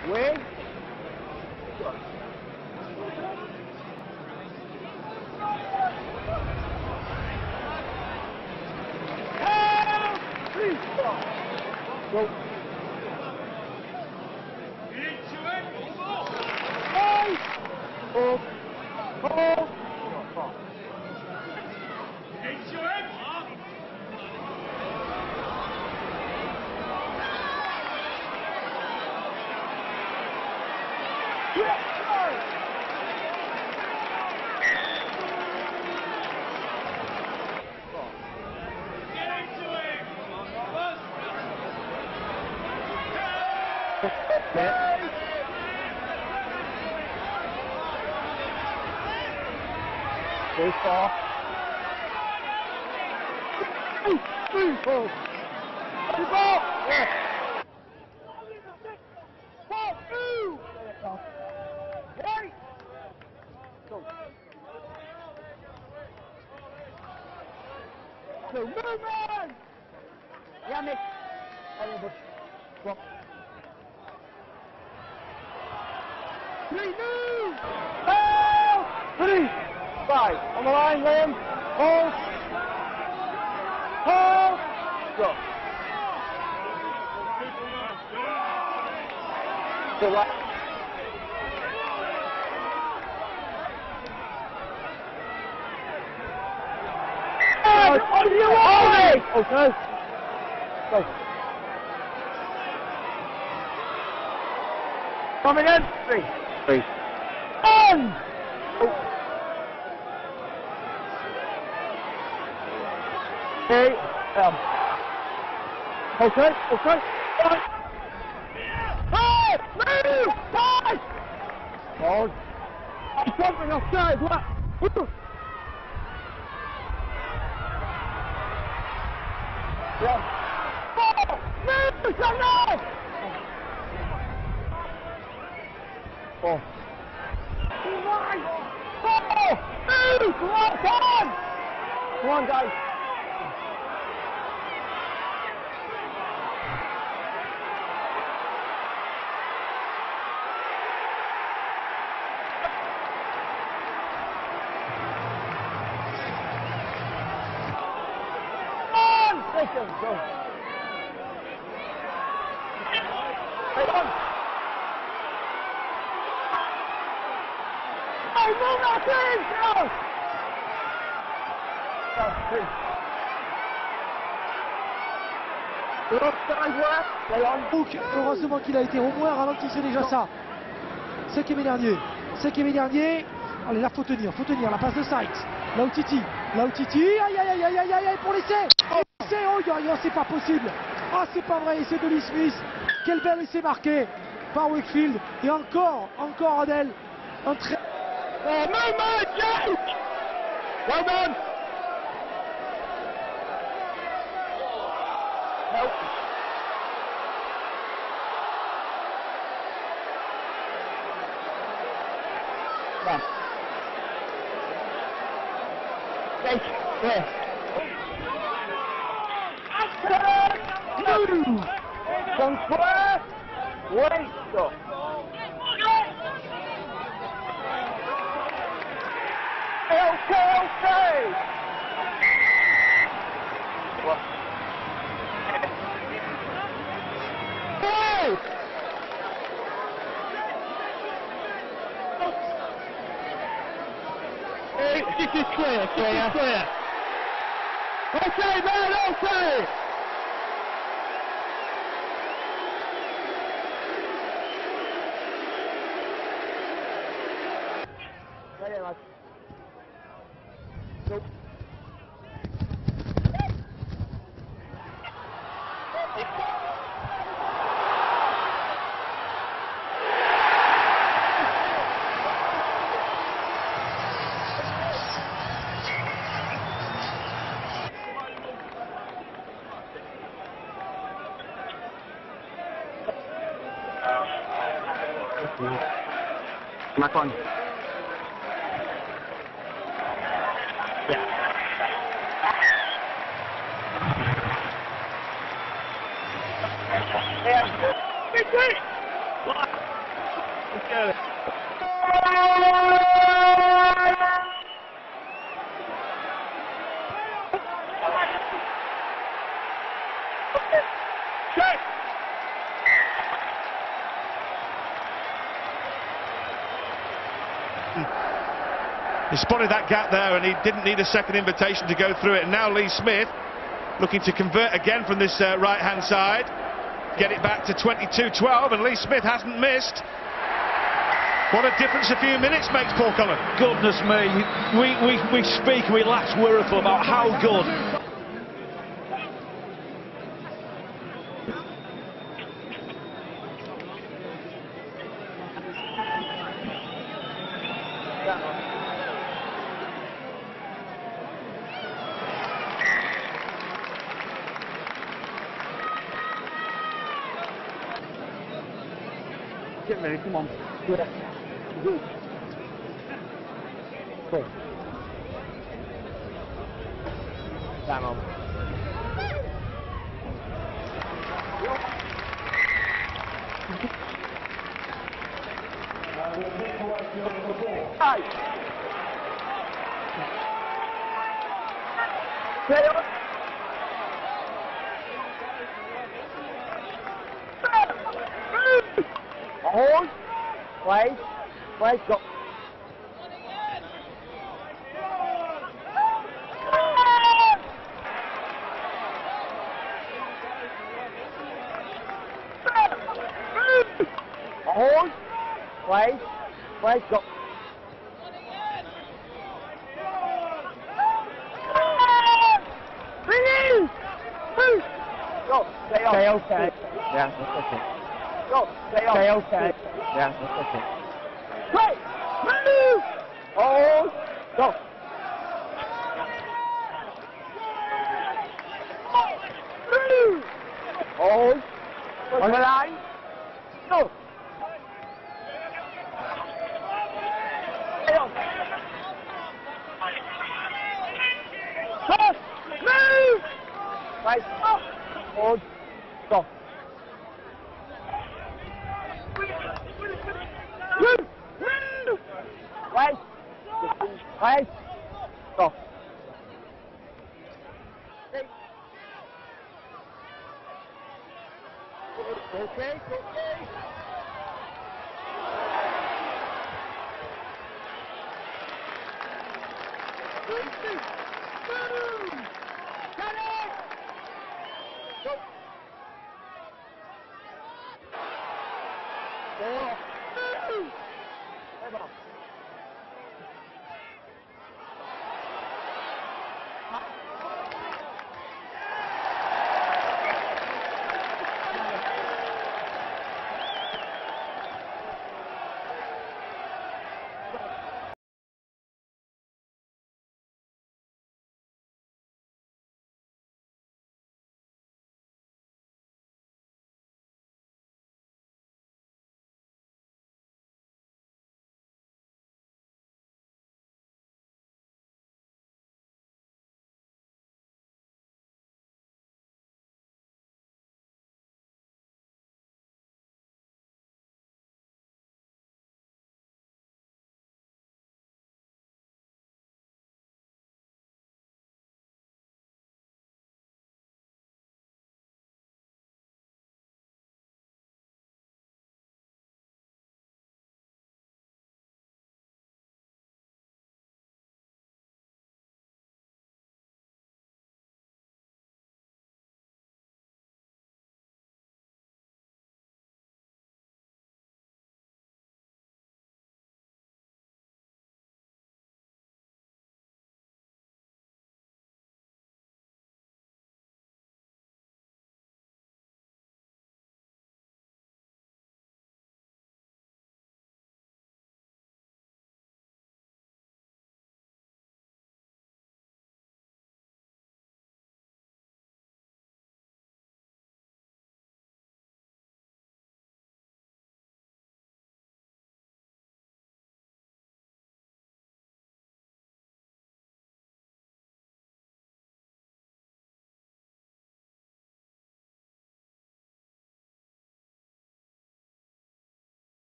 Wing. Go. Hold. Hold. Baseball. Ball. Yeah. Ball. Right. Go. So move on. Yeah, Nick. Go. Three, move. Oh! 3, 5. On the line, Liam. Hold. Hold. Go. To right. On your way! Okay. Go. Come again. 3. 3. On! Oh. Okay. Okay. Okay. Hey! Move! Pass! Hold. I'm jumping offside. What? Yeah. Ball! Move! Come on! Ball. Right! Ball! Move! Come on! Come on, guys. Go. Hey, on. Hey, move that thing! Go! Heureusement qu'il a été au moins ralenti, c'est déjà ça. 5e dernier. 5e dernier. Allez, là, faut tenir. La passe de Sykes. Là où Titi. Aïe, pour l'essai. Oh, c'est pas possible. Ah, c'est pas vrai, essai de Lee Smith. Quel bel essai marqué par Wakefield. Et encore Adel. Un très... Oh, no, yes! Well done! Nope. Come on. Thank you. Yeah. Come square. Wait. Go. Okay. What? Hey! This is clear. Okay, man, okay! Very much. Nope. Macron. Yeah. Yeah. Let's go. He spotted that gap there and he didn't need a second invitation to go through it. And now Lee Smith looking to convert again from this right-hand side. Get it back to 22-12 and Lee Smith hasn't missed. What a difference a few minutes makes, Paul Cullen. Goodness me, we speak, we laugh Wirral about how good. Get ready, come on. Good. Good. Cool. Bang on. Hey. Play on. Hold. Wait, go. Hold. Wait, go. Release. Move. Go. Stay on. Stay okay. Yeah, that's okay. Go. Stay on. Stay okay. Yeah, that's okay. Play. Move. Hold. Go. Move. Hold. On the line. Go. Stay on. Pass. Move. Right. Up. Hold. Go. Move. Move. Right. Right. Go. Okay. Got it! Go. Come on.